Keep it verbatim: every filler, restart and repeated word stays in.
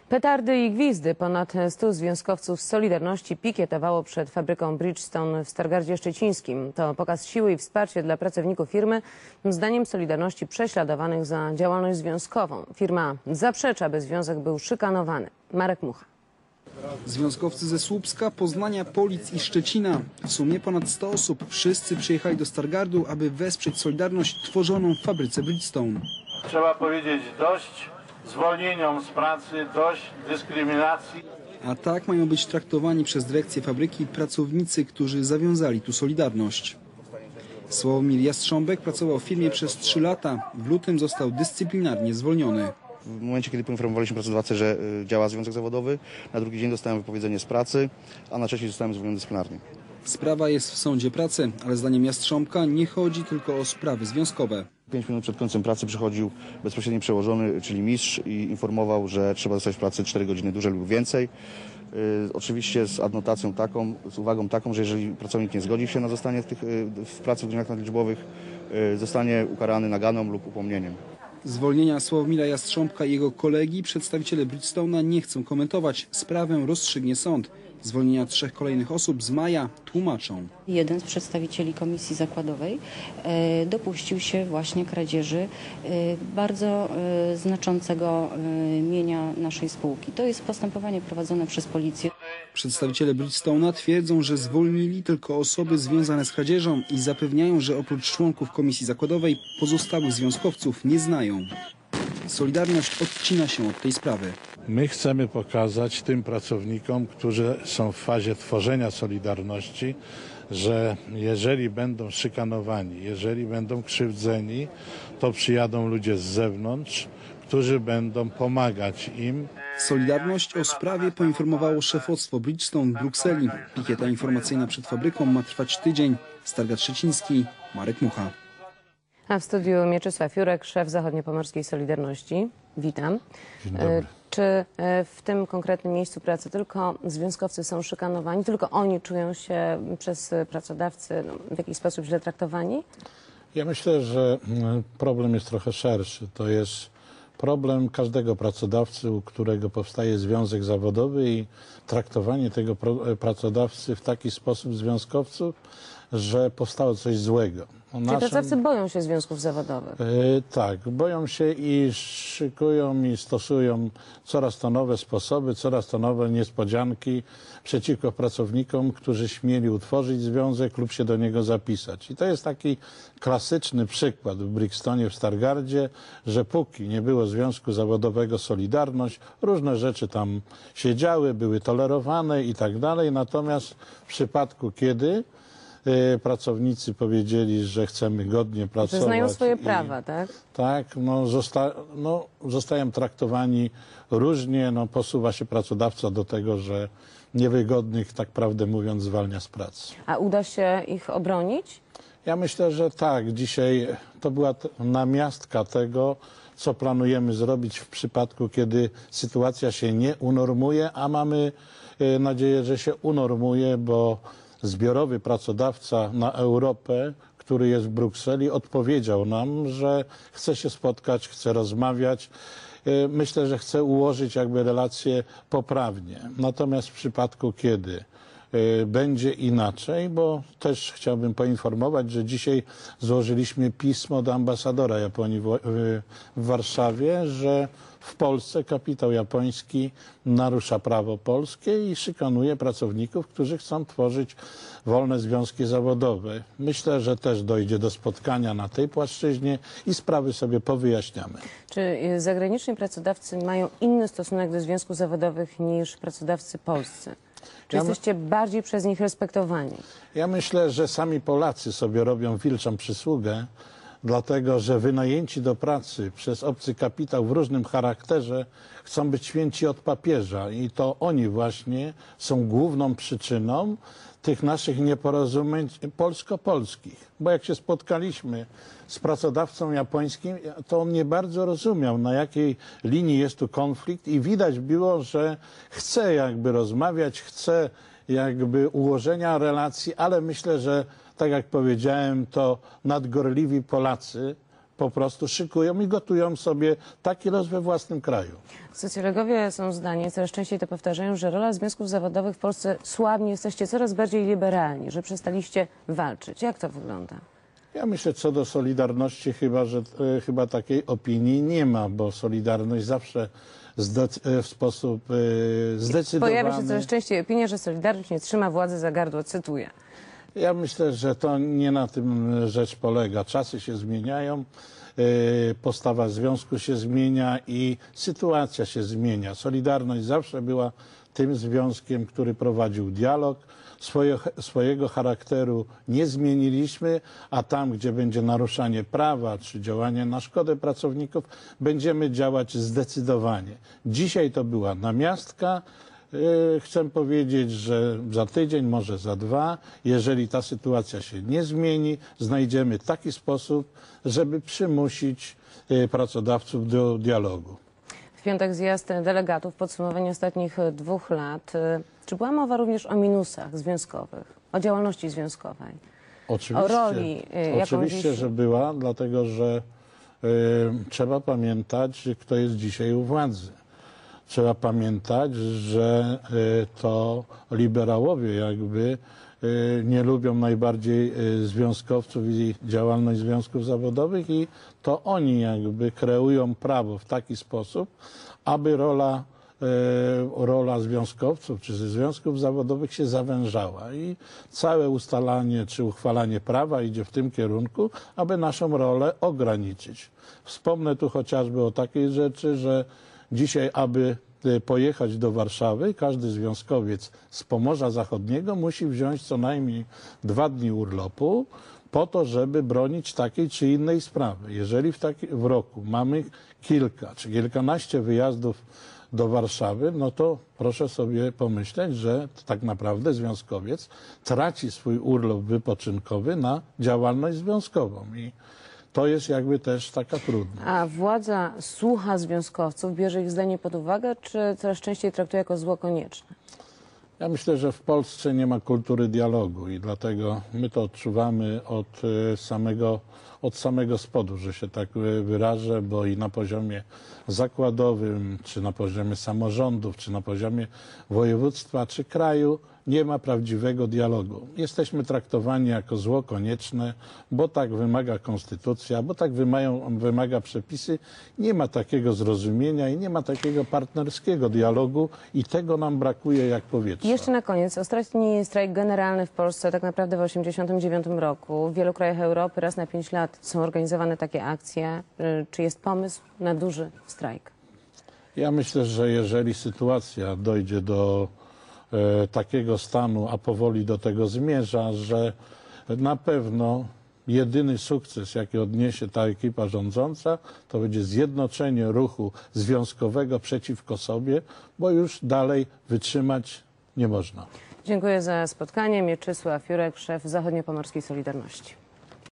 Petardy i gwizdy. Ponad stu związkowców z Solidarności pikietowało przed fabryką Bridgestone w Stargardzie Szczecińskim. To pokaz siły i wsparcie dla pracowników firmy, zdaniem Solidarności prześladowanych za działalność związkową. Firma zaprzecza, by związek był szykanowany. Marek Mucha. Związkowcy ze Słupska, Poznania, Polic i Szczecina. W sumie ponad sto osób. Wszyscy przyjechali do Stargardu, aby wesprzeć Solidarność tworzoną w fabryce Bridgestone. Trzeba powiedzieć dość zwolnieniom z pracy, dość dyskryminacji. A tak mają być traktowani przez dyrekcję fabryki pracownicy, którzy zawiązali tu Solidarność. Sławomir Jastrząbek pracował w firmie przez trzy lata. W lutym został dyscyplinarnie zwolniony. W momencie, kiedy poinformowaliśmy pracodawcę, że działa związek zawodowy, na drugi dzień dostałem wypowiedzenie z pracy, a na trzeci zostałem zwolniony dyscyplinarnie. Sprawa jest w sądzie pracy, ale zdaniem Jastrząbka nie chodzi tylko o sprawy związkowe. Pięć minut przed końcem pracy przychodził bezpośredni przełożony, czyli mistrz, i informował, że trzeba zostać w pracy cztery godziny dłużej lub więcej. Yy, oczywiście z adnotacją taką, z uwagą taką, że jeżeli pracownik nie zgodzi się na zostanie w, tych, yy, w pracy w godzinach nadliczbowych, yy, zostanie ukarany naganą lub upomnieniem. Zwolnienia Sławomira Jastrząbka i jego kolegi przedstawiciele Bridgestone'a nie chcą komentować. Sprawę rozstrzygnie sąd. Zwolnienia trzech kolejnych osób z maja tłumaczą. Jeden z przedstawicieli komisji zakładowej e, dopuścił się właśnie kradzieży e, bardzo e, znaczącego e, mienia naszej spółki. To jest postępowanie prowadzone przez policję. Przedstawiciele Bridgestone'a twierdzą, że zwolnili tylko osoby związane z kradzieżą i zapewniają, że oprócz członków komisji zakładowej pozostałych związkowców nie znają. Solidarność odcina się od tej sprawy. My chcemy pokazać tym pracownikom, którzy są w fazie tworzenia Solidarności, że jeżeli będą szykanowani, jeżeli będą krzywdzeni, to przyjadą ludzie z zewnątrz, którzy będą pomagać im. Solidarność o sprawie poinformowało szefostwo Bridgestone w Brukseli. Pikieta informacyjna przed fabryką ma trwać tydzień. Stargard Szczeciński, Marek Mucha. A w studiu Mieczysław Jurek, szef zachodniopomorskiej Solidarności. Witam. Dzień dobry. Czy w tym konkretnym miejscu pracy tylko związkowcy są szykanowani, tylko oni czują się przez pracodawcy no, w jakiś sposób źle traktowani? Ja myślę, że problem jest trochę szerszy. To jest problem każdego pracodawcy, u którego powstaje związek zawodowy, i traktowanie tego pracodawcy w taki sposób związkowców, że powstało coś złego. Czyli naszym... pracodawcy boją się związków zawodowych? Yy, tak, boją się i szykują i stosują coraz to nowe sposoby, coraz to nowe niespodzianki przeciwko pracownikom, którzy śmieli utworzyć związek lub się do niego zapisać. I to jest taki klasyczny przykład w Bridgestone'ie w Stargardzie, że póki nie było związku zawodowego Solidarność, różne rzeczy tam się działy, były tolerowane i tak dalej. Natomiast w przypadku, kiedy pracownicy powiedzieli, że chcemy godnie pracować. Że znają swoje i, prawa, tak? Tak, no, zosta, no zostają traktowani różnie, no posuwa się pracodawca do tego, że niewygodnych, tak prawdę mówiąc, zwalnia z pracy. A uda się ich obronić? Ja myślę, że tak. Dzisiaj to była namiastka tego, co planujemy zrobić w przypadku, kiedy sytuacja się nie unormuje, a mamy nadzieję, że się unormuje, bo zbiorowy pracodawca na Europę, który jest w Brukseli, odpowiedział nam, że chce się spotkać, chce rozmawiać. Myślę, że chce ułożyć jakby relacje poprawnie. Natomiast w przypadku, kiedy będzie inaczej, bo też chciałbym poinformować, że dzisiaj złożyliśmy pismo do ambasadora Japonii w, w Warszawie, że w Polsce kapitał japoński narusza prawo polskie i szykanuje pracowników, którzy chcą tworzyć wolne związki zawodowe. Myślę, że też dojdzie do spotkania na tej płaszczyźnie i sprawy sobie powyjaśniamy. Czy zagraniczni pracodawcy mają inny stosunek do związków zawodowych niż pracodawcy polscy? Czy ja jesteście bardziej przez nich respektowani? Ja myślę, że sami Polacy sobie robią wilczą przysługę, dlatego że wynajęci do pracy przez obcy kapitał w różnym charakterze chcą być święci od papieża, i to oni właśnie są główną przyczyną tych naszych nieporozumień polsko-polskich. Bo jak się spotkaliśmy z pracodawcą japońskim, to on nie bardzo rozumiał, na jakiej linii jest tu konflikt, i widać było, że chce jakby rozmawiać, chce jakby ułożenia relacji, ale myślę, że tak jak powiedziałem, to nadgorliwi Polacy po prostu szykują i gotują sobie taki los we własnym kraju. Socjologowie są zdani, coraz częściej to powtarzają, że rola związków zawodowych w Polsce słabnie, jesteście coraz bardziej liberalni, że przestaliście walczyć. Jak to wygląda? Ja myślę, co do Solidarności, chyba, że e, chyba takiej opinii nie ma, bo Solidarność zawsze w sposób e, zdecydowany... Pojawia się coraz częściej opinia, że Solidarność nie trzyma władzy za gardło, cytuję. Ja myślę, że to nie na tym rzecz polega. Czasy się zmieniają, postawa związku się zmienia i sytuacja się zmienia. Solidarność zawsze była tym związkiem, który prowadził dialog. Swoje, swojego charakteru nie zmieniliśmy, a tam, gdzie będzie naruszanie prawa czy działanie na szkodę pracowników, będziemy działać zdecydowanie. Dzisiaj to była namiastka. Chcę powiedzieć, że za tydzień, może za dwa, jeżeli ta sytuacja się nie zmieni, znajdziemy taki sposób, żeby przymusić pracodawców do dialogu. W piątek zjazd delegatów, podsumowanie ostatnich dwóch lat. Czy była mowa również o minusach związkowych, o działalności związkowej? Oczywiście, o roli, oczywiście dziś... że była, dlatego że y, trzeba pamiętać, kto jest dzisiaj u władzy. Trzeba pamiętać, że y, to liberałowie jakby y, nie lubią najbardziej y, związkowców i działalność związków zawodowych i to oni jakby kreują prawo w taki sposób, aby rola, y, rola związkowców czy związków zawodowych się zawężała i całe ustalanie czy uchwalanie prawa idzie w tym kierunku, aby naszą rolę ograniczyć. Wspomnę tu chociażby o takiej rzeczy, że dzisiaj, aby pojechać do Warszawy, każdy związkowiec z Pomorza Zachodniego musi wziąć co najmniej dwa dni urlopu po to, żeby bronić takiej czy innej sprawy. Jeżeli w, taki, w roku mamy kilka czy kilkanaście wyjazdów do Warszawy, no to proszę sobie pomyśleć, że tak naprawdę związkowiec traci swój urlop wypoczynkowy na działalność związkową. I to jest jakby też taka trudność. A władza słucha związkowców, bierze ich zdanie pod uwagę, czy coraz częściej traktuje jako zło konieczne? Ja myślę, że w Polsce nie ma kultury dialogu i dlatego my to odczuwamy od samego, od samego spodu, że się tak wyrażę, bo i na poziomie zakładowym, czy na poziomie samorządów, czy na poziomie województwa, czy kraju nie ma prawdziwego dialogu. Jesteśmy traktowani jako zło konieczne, bo tak wymaga konstytucja, bo tak wymają, wymaga przepisy. Nie ma takiego zrozumienia i nie ma takiego partnerskiego dialogu i tego nam brakuje jak powietrza. Jeszcze na koniec, ostatni strajk generalny w Polsce tak naprawdę w osiemdziesiątym dziewiątym roku. W wielu krajach Europy raz na pięć lat są organizowane takie akcje. Czy jest pomysł na duży strajk? Ja myślę, że jeżeli sytuacja dojdzie do e, takiego stanu, a powoli do tego zmierza, że na pewno jedyny sukces, jaki odniesie ta ekipa rządząca, to będzie zjednoczenie ruchu związkowego przeciwko sobie, bo już dalej wytrzymać nie można. Dziękuję za spotkanie. Mieczysław Jurek, szef Zachodniopomorskiej Solidarności.